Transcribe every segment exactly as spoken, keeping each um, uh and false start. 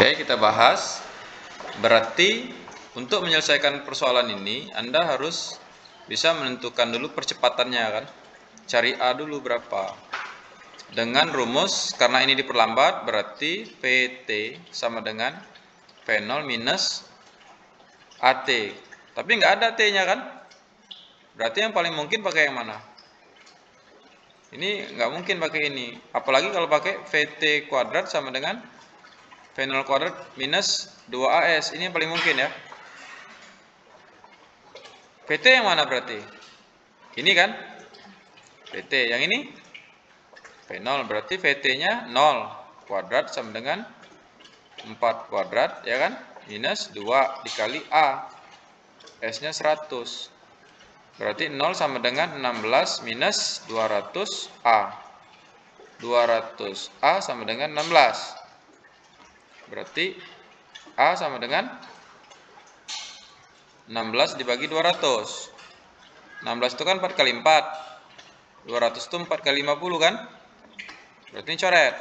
Oke, kita bahas. Berarti untuk menyelesaikan persoalan ini, Anda harus bisa menentukan dulu percepatannya kan. Cari A dulu berapa. Dengan rumus, karena ini diperlambat, berarti V T sama dengan V nol minus A T. Tapi nggak ada T-nya kan. Berarti yang paling mungkin pakai yang mana? Ini nggak mungkin pakai ini. Apalagi kalau pakai V T kuadrat sama dengan V nol kuadrat minus dua A S. Ini yang paling mungkin ya. V T yang mana berarti? Ini kan? V T. Yang ini? V nol. Berarti V T-nya nol. Kuadrat sama dengan empat kuadrat. Ya kan? Minus dua dikali A. S-nya seratus. Berarti nol sama dengan enam belas minus dua ratus A. dua ratus A sama dengan enam belas. Berarti A sama dengan enam belas dibagi dua ratus. enam belas itu kan empat kali empat. dua ratus itu empat kali lima puluh kan? Berarti ini coret.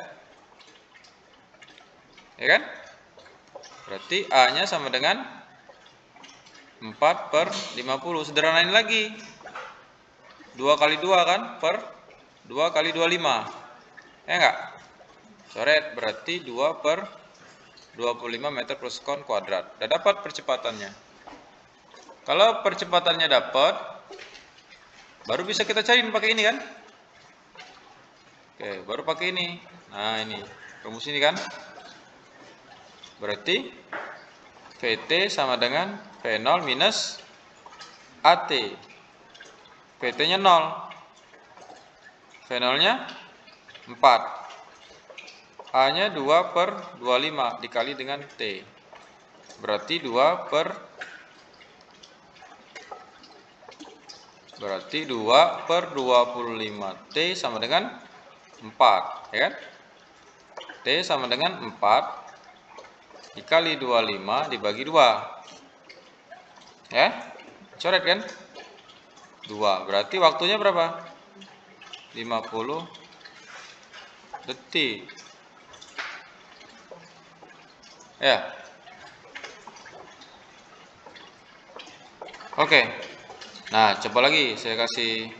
Ya kan? Berarti A-nya sama dengan empat per lima puluh. Sederhanain lagi. dua kali dua kan? Per dua kali dua puluh lima. Ya enggak? Coret. Berarti dua per dua puluh lima meter per sekon kuadrat. Udah dapat percepatannya. Kalau percepatannya dapat, baru bisa kita cari pakai ini kan? Oke, baru pakai ini. Nah, ini rumus ini kan? Berarti V T sama dengan V nol minus A T. V T-nya nol. V nol-nya empat. A-nya dua per dua puluh lima dikali dengan T. Berarti dua per Berarti dua per dua puluh lima. T sama dengan empat, ya kan? T sama dengan empat dikali dua puluh lima dibagi dua. Ya? Coret kan? dua. Berarti waktunya berapa? lima puluh detik. Ya. Oke. Nah, coba lagi saya kasih